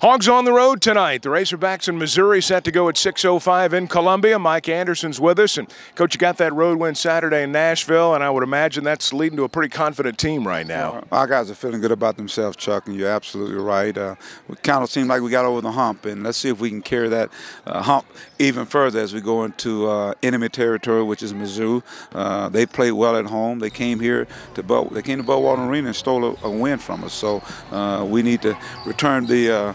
Hogs on the road tonight. The Razorbacks in Missouri set to go at 6:05 in Columbia. Mike Anderson's with us. And, Coach, you got that road win Saturday in Nashville, and I would imagine that's leading to a pretty confident team right now. Our guys are feeling good about themselves, Chuck, and you're absolutely right. We kind of seem like we got over the hump, and let's see if we can carry that hump even further as we go into enemy territory, which is Mizzou. They played well at home. They came here to Budweiser Arena and stole a win from us. So we need to return the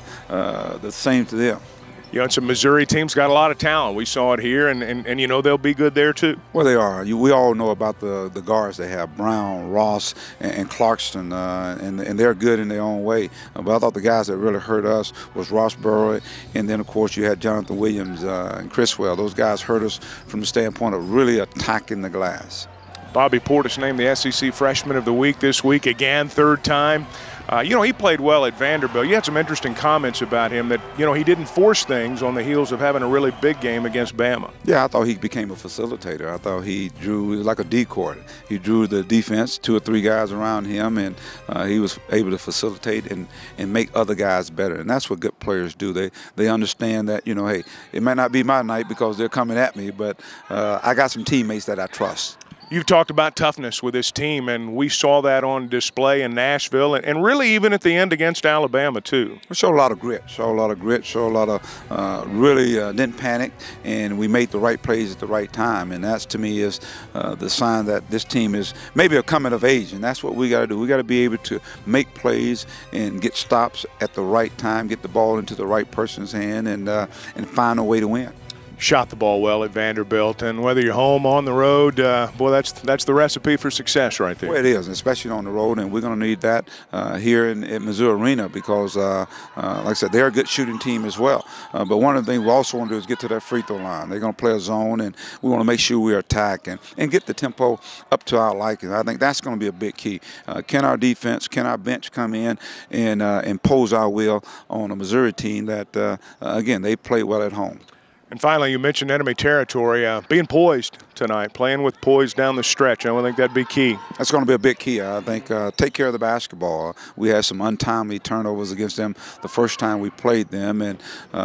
same to them. You know, it's a Missouri team's got a lot of talent. We saw it here, and you know they'll be good there too. Well, they are. We all know about the guards they have, Brown, Ross, and Clarkston, and they're good in their own way. But I thought the guys that really hurt us was Ross Burrow, and then, of course, you had Jonathan Williams and Criswell. Those guys hurt us from the standpoint of really attacking the glass. Bobby Portis named the SEC Freshman of the Week this week, again, third time. You know, he played well at Vanderbilt. You had some interesting comments about him that, you know, he didn't force things on the heels of having a really big game against Bama. Yeah, I thought he became a facilitator. I thought he drew like a decoy. He drew the defense, 2 or 3 guys around him, and he was able to facilitate and make other guys better. And that's what good players do. They understand that, you know, hey, it might not be my night because they're coming at me, but I got some teammates that I trust. You've talked about toughness with this team, and we saw that on display in Nashville, and really even at the end against Alabama, too. We showed a lot of grit, showed a lot of really didn't panic, and we made the right plays at the right time. And that, to me, is the sign that this team is maybe a coming of age, and that's what we got to do. We got to be able to make plays and get stops at the right time, get the ball into the right person's hand, and find a way to win. Shot the ball well at Vanderbilt, and whether you're home on the road, boy, that's the recipe for success right there. Well, it is, especially on the road, and we're going to need that here in Mizzou Arena because, like I said, they're a good shooting team as well. But one of the things we also want to do is get to that free throw line. They're going to play a zone, and we want to make sure we attack and get the tempo up to our liking. I think that's going to be a big key. Can our defense, can our bench come in and impose our will on a Missouri team that, again, they play well at home. And finally, you mentioned enemy territory, being poised tonight, playing with poise down the stretch. I think that'd be key. That's going to be a big key. I think take care of the basketball. We had some untimely turnovers against them the first time we played them, and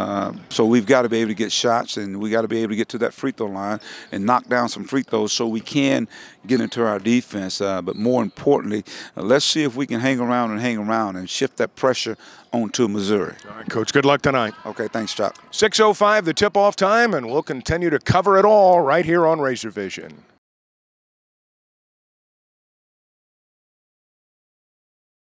so we've got to be able to get shots, and we got to be able to get to that free throw line and knock down some free throws so we can get into our defense. But more importantly, let's see if we can hang around and shift that pressure onto Missouri. All right, Coach, good luck tonight. Okay, thanks, Chuck. 6:05, the tip-off time, and we'll continue to cover it all right here on Razor Vision.